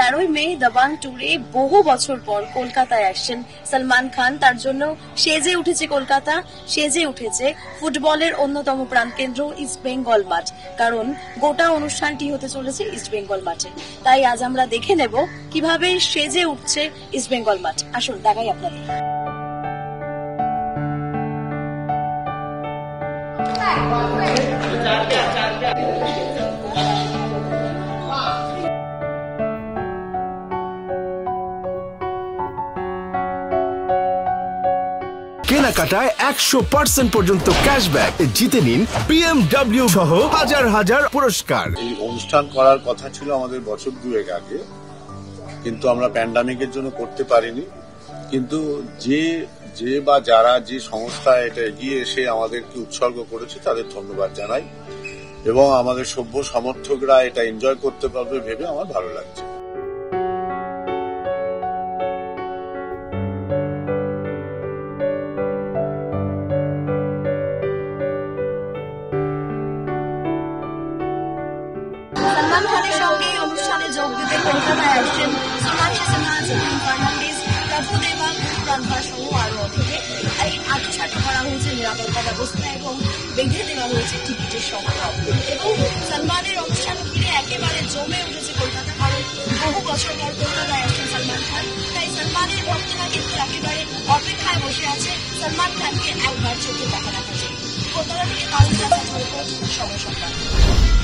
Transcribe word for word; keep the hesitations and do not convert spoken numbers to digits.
তেরোই মে দবাং ট্যুরে বহু বছর পর কলকাতায় আসছেন সলমান খান। তার জন্য সেজে উঠেছে কলকাতা, সেজে উঠেছে ফুটবলের অন্যতম প্রাণকেন্দ্র ইস্ট বেঙ্গল মাঠ, কারণ গোটা অনুষ্ঠানটি হতে চলেছে ইস্ট বেঙ্গল মাঠে। তাই আজ আমরা দেখে নেব কিভাবে সেজে উঠছে ইস্ট বেঙ্গল মাঠ। আসুন দেখাই আপনাদের। কেনাকাটায় একশো পার্সেন্ট পর্যন্ত ক্যাশব্যাক, জিতে নিন বিএমডব্লিউ সহ হাজার হাজার পুরস্কার। এই অনুষ্ঠান করার কথা ছিল আমাদের বছর দুয়েক আগে, কিন্তু আমরা প্যান্ডামিকের জন্য করতে পারিনি। কিন্তু যে যে বা যারা যে সংস্থা এটা এগিয়ে এসে আমাদেরকে উৎসর্গ করেছে তাদের ধন্যবাদ জানাই, এবং আমাদের সভ্য সমর্থকরা এটা এনজয় করতে পারবে ভেবে আমার ভালো লাগছে। সলমান খানের সঙ্গে অনুষ্ঠানে যোগ দিতে কলকাতায় আসছেন সোনালি সিনহা, প্রভুদেবা, রণধর সহ আরো অনেকে। এই আত্মসাৎ করা হয়েছে নিরাপত্তা ব্যবস্থা এবং বেঁধে দেওয়া হয়েছে টিকিটের সংখ্যা। এবং সলমানের অনুষ্ঠান ঘিরে একেবারে জমে উঠেছে কলকাতা, কারণ বহু বছর পর কলকাতায় আসছেন সলমান খান। তাই সলমানের ভক্তরা কিন্তু একেবারে অপেক্ষায় বসে আছে সলমান খানকে একবার চোখে দেখা রাখার জন্য। কলকাতা থেকে কারণ সময় সরকার।